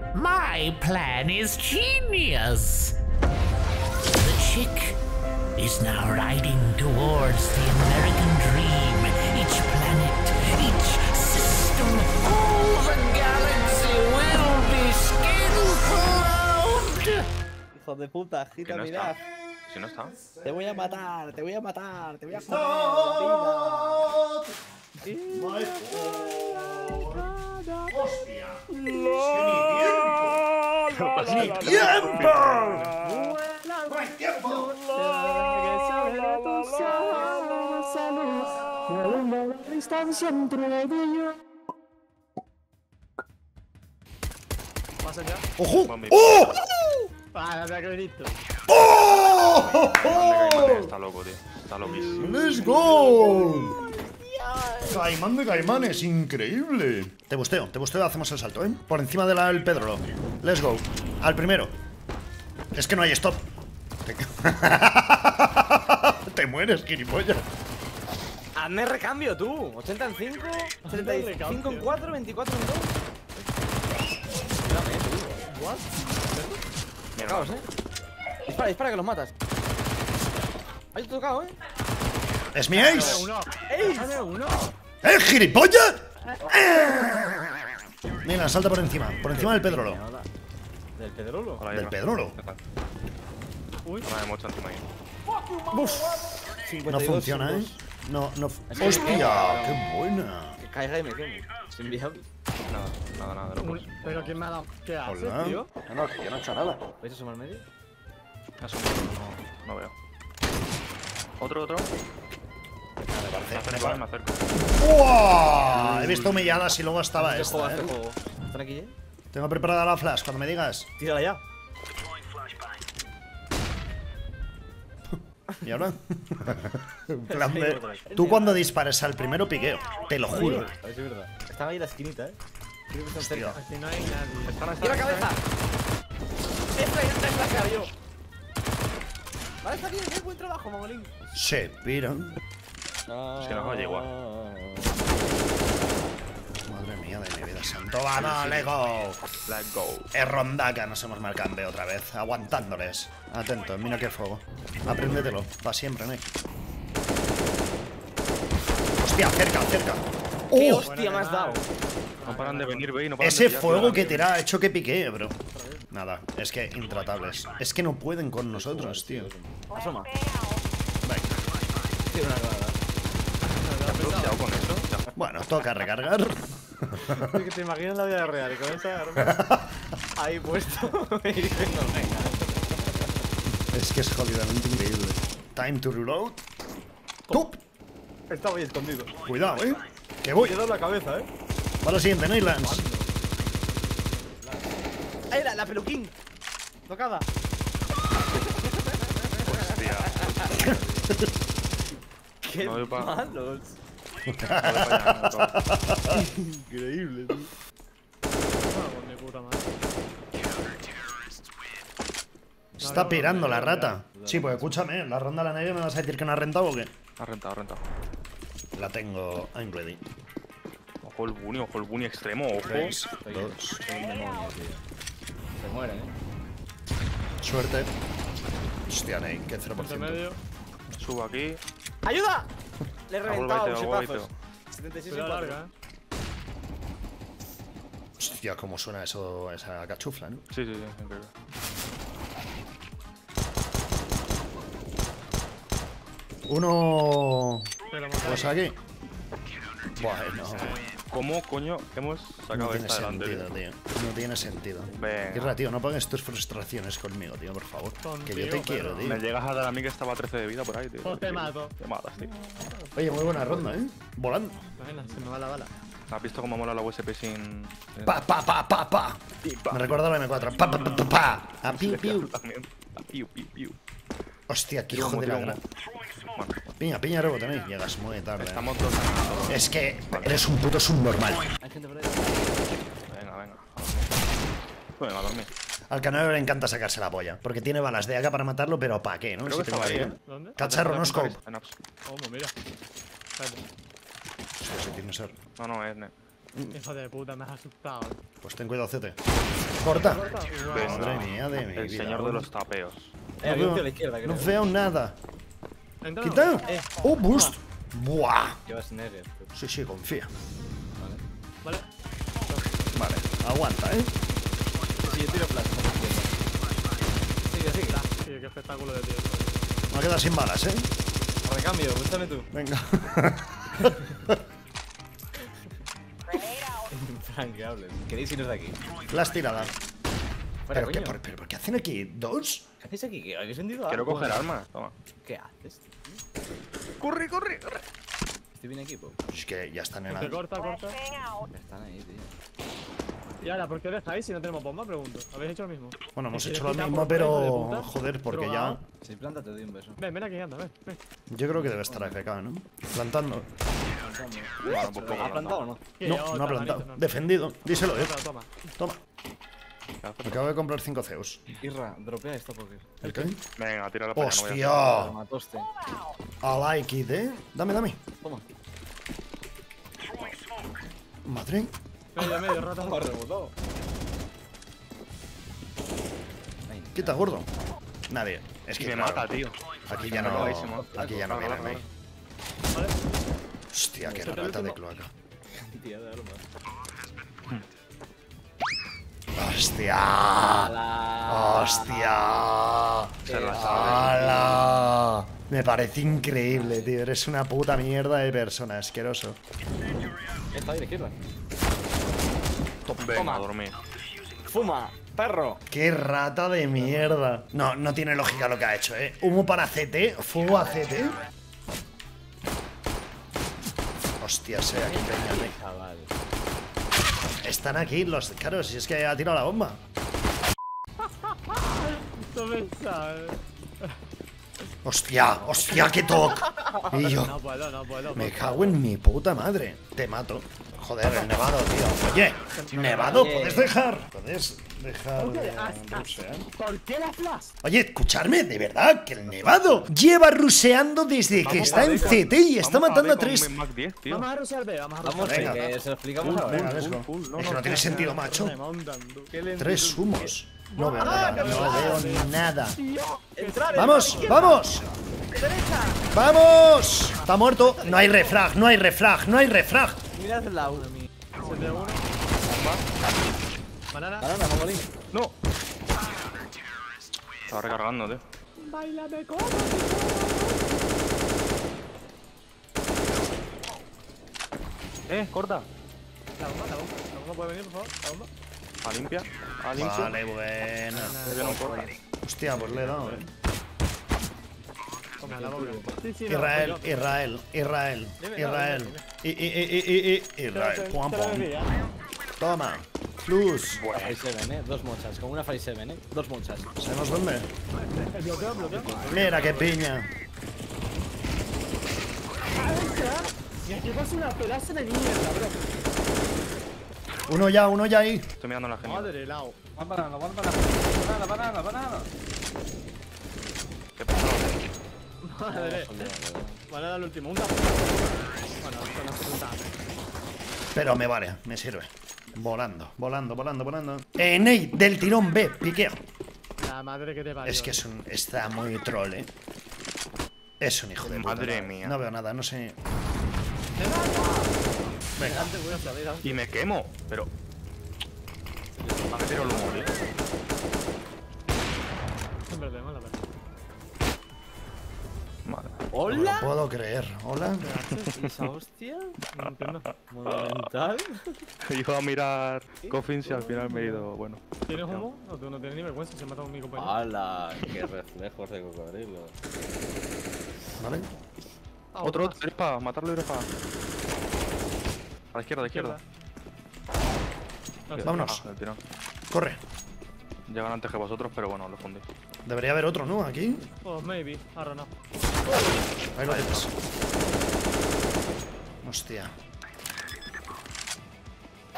My plan is genius. The chick is now riding towards the American dream. Each planet, each system, all the galaxy will be skin-clothed. Hijo de puta, agita, no mirad. está. Si no está. Te voy a matar, te voy a matar, te voy a joder la vida. ¡Hostia! ¡Ni tiempo! ¡No hay tiempo! ¡Ojo! ¡Oh! ¡Oh! Está loco, tío. Está loquísimo. ¡Let's go! Caimán de caimanes, increíble. Te busteo, hacemos el salto, ¿eh? Por encima del Pedro. Let's go. Al primero. Es que no hay stop. Te mueres, gilipollas. Hazme recambio, tú. 80 en 5, 35 en 4, 24 en 2. Dame, tú. What? Tocaos, Dispara, dispara que los matas. Hay tocado, Es mi ace. ¡Ey! Gilipollas! Mira, salta por encima del Pedrolo. ¿Del Pedrolo? Hola, Del Yerba. Pedrolo. ¿Qué tal? Uy. No me mucho encima ahí. No funciona, ¿eh? No. ¡Hostia! ¡Qué buena! Que caiga y me queme. Es inviable. Nada, locos. Pero ¿quién me ha dado? ¿Qué haces, Hola. tío? No, que yo no he hecho nada. ¿Vais a asomar medio? Eso no veo. Otro. Me acerco, me acerco. ¡Uah! He visto humilladas y luego estaba Este juego, esta, este ¿eh? juego. ¿Están aquí, Tengo preparada la flash, cuando me digas. Tírala ya. ¿Y ahora? En plan de... Tú cuando dispares al primero piqueo. Te lo juro. A ver si es verdad. Estaba ahí en la esquinita, Creo que están Hostia. cerca. Aquí no hay nadie. ¡Tira la cabeza! ¡Esta es la que abrió! Vale, está bien, buen trabajo, Mogolín. Se piran. Es que nos oye igual. Madre mía de mi vida santo. ¡Vamos, Lego! Let's go. Es rondaca, nos hemos marcado en B otra vez. Aguantándoles. Atento, mira qué fuego. Apréndetelo, para siempre, ¿no? Hostia, cerca. ¡Qué ¡Oh! hostia me has dado! No paran de venir, ve, y no paran Ese de pillar, fuego tío. que tira ha hecho que piquee, bro. Nada, es que intratables. Es que no pueden con nosotros, tío. Asoma. Venga. Tira una grada. Cuidado con eso. Bueno, toca recargar. Es que te imaginas la vida real con esa arma ahí puesto y diciendo, venga. Es que es jodidamente increíble. Time to reload. ¡Top! Estaba ahí escondido. Cuidado, que voy. Te he dado la cabeza, Va la siguiente, Neylands. ¡Ahí la peluquín! Tocada. Hostia. ¡Qué No voy pa- malos! No voy para allá, no, todo. Increíble, tío. Vamos, mi puta madre. Está pirando la rata. Sí, pues escúchame, la ronda de la neve me vas a decir que no ha rentado o qué. Ha rentado. La tengo. I'm ready. Ojo el bunny extremo, ojo. 3, 2. Soy un demonio, tío. Se muere, Suerte. Hostia, Ney, que Entre 0%. medio. Subo aquí. ¡Ayuda! Le he reventado Agüevete, chipazos. 76 Pero en 4. larga, Hostia, cómo suena eso, esa cachufla, ¿no? Sí, increíble. Uno. Pero Pues aquí. Bueno. ¿Cómo coño hemos No sacado tiene esta sentido, delante? tío. No tiene sentido. Venga. Irra, tío, no pongas tus frustraciones conmigo, tío, por favor. Que yo te Contigo, quiero, perro. tío. Me llegas a dar a mí que estaba a 13 de vida por ahí, tío. O te mato. Te matas, tío. Oye, muy buena ronda, ¿eh? Volando. Bueno, se me va la bala. ¿Has visto cómo mola la USP sin...? Pa, pa, pa, pa, pa. Me recuerda a la M4. Pa, pa, pa, pa, pa. A piu, piu. También. Piu. Hostia, qué hijo de la gran. Bueno, Piña, rebote, ¿no? Llegas muy tarde. estamos dos ganando. Es que eres un puto subnormal. Hay gente por ahí. Venga. Venga, a dormir. Al canal le encanta sacarse la polla. Porque tiene balas de AK para matarlo, pero ¿para qué, no? Creo Si que tengo estaba ahí, ahí, ¿eh? ¿Dónde? Cacharro, no scope. En apps. ¿Cómo? Mira. Espérate. Hostia, sí tiene que ser. No, es net. Hijo de puta, me has asustado. Pues ten cuidado, CT. Corta. Venga. Madre mía de mi El vida. señor de los tapeos. No Había un tío a veo, la izquierda, creo. no veo nada. Entra, ¿Quita? no. ¡Oh, boost! ¡Buah! Llevas Neger. Sí, sí, confía. Vale. Vale. Aguanta, ¿eh? Sí, yo tiro flash. Sigue, sigue. Sí, qué espectáculo de tío. Me ha quedado sin balas, ¿eh? Recambio, búscame tú. Venga. Infranqueable. ¿Queréis irnos de aquí? Las tiradas. Fuera, ¿Pero qué, coño. pero qué hacen aquí? ¿Dos? ¿Qué hacéis aquí? ¿Qué habéis vendido Quiero algo? coger armas. Toma. ¿Qué haces? Corre, corre, corre. Estoy bien equipo. Es que ya están en Te alto. corta, corta. Ya están ahí, tío. Y ahora, ¿por qué dejáis si no tenemos bomba? Pregunto. ¿Habéis hecho lo mismo? Bueno, hemos Si hecho le lo quitas mismo, por hijo de pero... puta, Joder, porque drogado. ya... Si planta, te doy un beso. Ven, ven aquí, anda, ven. ven. Yo creo que debe estar AFK, ¿no? Plantando. Bueno, pues poco ¿Ha plantado o no? No, no ha plantado. Defendido. Díselo, Toma. Toma. Acabo de comprar 5 CEOs. Irra, dropea esto porque. ¿El qué? Venga, tira la paña. ¡Hostia! Lo mataste. I like it, ¿eh? Dame, dame. Toma. Madre. Medio, rata. Toma, rebotado. Quita, gordo. Nadie. Es Y que me claro, mata, tío. aquí ya no... Clarísimo. Aquí ya no Claro, vienen, ¿eh? Vale. Hostia, qué rata de cloaca. Cantidad de armas. ¡Hostia! ¡Hala! ¡Hostia! Se la sabe. ¡Hala! Me parece increíble, tío. Eres una puta mierda de persona, asqueroso. Está ahí, de izquierda. Venga, a dormir. ¡Fuma! ¡Perro! ¡Qué rata de mierda! No, no tiene lógica lo que ha hecho, ¿eh? Humo para CT, fuego a CT. Hostia, sea, qué peña, ¿eh? Chaval. Están aquí los... Claro, si es que ha tirado la bomba. No me sabe. ¡Hostia! ¡Hostia, qué toque! Y yo... No puedo. Me cago en mi puta madre. Te mato. Joder, el nevado, tío. Oye, nevado, ¿puedes dejar? ¿Puedes dejar de rusear? ¿Por qué la flash? Oye, escucharme, de verdad, que el nevado lleva ruseando desde que está en CT y está matando a 3. Mac 10, tío. Vamos a rushear B, vamos a rushear Vamos, venga. que se lo explicamos ahora. Venga, let's go. Es que no tiene sentido, macho. Remontando. Qué lentitud. 3 humos. No veo nada, no veo nada. Entrar, ¡Vamos, vamos! ¡Vamos! Está muerto. No hay refrag, no hay refrag, no hay refrag. Mirad el lado. Se de uno. Banana. Banana, mamolín. No. Estaba recargando, tío. Bailame como. Corta. La bomba puede venir, por favor. La bomba. A limpia. A limpia. Vale, buena. Que no corta. Hostia, pues le he dado, Toma, la bomba. Sí, sí, no, Israel, pues yo- Israel, Israel, Dime, Israel. dime. Israel. Pum, Te lo pum. decía. Toma. Plus. Fire 7, dos monchas, con una Fire 7, dos monchas. ¿Sabemos dónde? Bloqueo. Mira qué piña. Y aquí pasa una pelaza de mierda, bro. Uno ya ahí. Estoy mirando la gente. Madre, lao. Banana. ¿Qué pasó? Madre. Van a dar el último. Un tap. Bueno, esto no es un tap. Pero me vale, me sirve. Volando. Nate, del tirón B, piqueo. La madre que te parió. Es que es un... Está muy troll, eh. Es un hijo de puta. Madre no- mía. No veo nada, no sé. Venga. Antes voy a saber, aún. Y me quemo, pero. Me ha metido el humo, tío. En verdad, mala verdad. Madre. No me lo puedo creer. Hola. ¿Esa hostia? No entiendo. Monumental. Iba a mirar Coffins y al final me he ido. Bueno. ¿Tienes humo? No, tú no tienes ni vergüenza, se mata con mi compañero. ¡Hala! ¡Qué reflejos de cocodrilo! Vale. Otro, Irespa, matarlo Irespa. A la izquierda. Vámonos. El tirón. Corre. Llegan antes que vosotros, pero bueno, lo fundí. Debería haber otro, ¿no? Aquí. Oh, maybe. Ahora no. Ahí lo tienes. Hostia.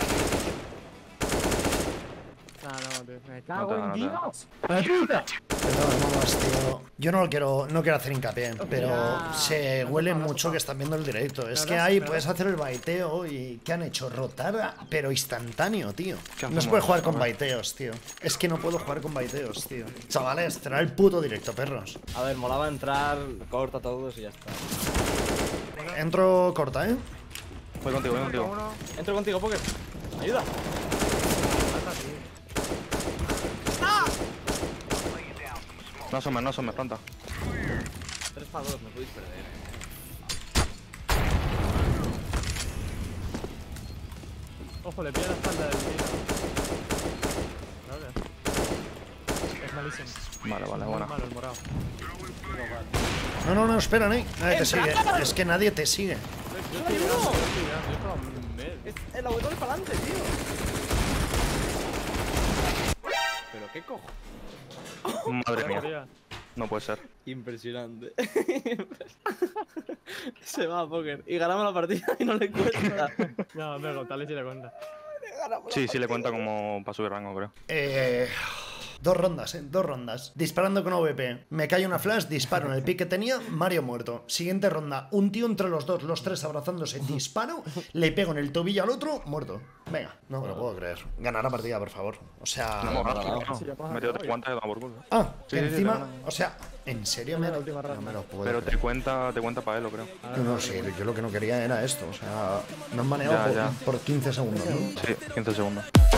No, tío. Me No cago te en da, no te da. Dios. ¡Puta! De todas modos, tío. Yo no quiero hacer hincapié, pero se huele mucho que están viendo el directo. Es que ahí puedes hacer el baiteo y ¿qué han hecho? Rotar, pero instantáneo, tío. No se puede jugar con baiteos, tío. Es que no puedo jugar con baiteos, tío. Chavales, será el puto directo, perros. A ver, molaba entrar, corta todos y ya está. Entro corta, ¿eh? Voy contigo, voy contigo. Entro contigo, Poker. Ayuda. No asomes, planta. 3 para 2, me podéis perder. Ojo, le pilla la espalda del tío. Vale. Es malísimo. Vale, Muy buena. malo el morado. No, espera, Nadie te sigue. Es que nadie te sigue. El W para adelante, tío. Pero qué cojo. Madre mía. No puede ser. Impresionante. Se va a Poker. Y ganamos la partida y no le cuesta. No, me contarle si le cuenta. Sí, le cuenta como para subir rango, creo. 2 rondas, 2 rondas. Disparando con AWP. Me cae una flash, disparo en el pick que tenía, Mario muerto. Siguiente ronda, un tío entre los dos, los 3 abrazándose, disparo, le pego en el tobillo al otro, muerto. Venga, no me lo puedo creer. Ganar la partida, por favor. O sea... No, metido 3 cuantas y damos por culo. Ah, Sí, que sí, encima... sí, O sea, ¿en serio me lo puedo Pero creer? te cuenta para él, creo. No, sí, yo lo que no quería era esto. O sea, me han baneado Ya. por 15 segundos, ¿no? Sí, 15 segundos.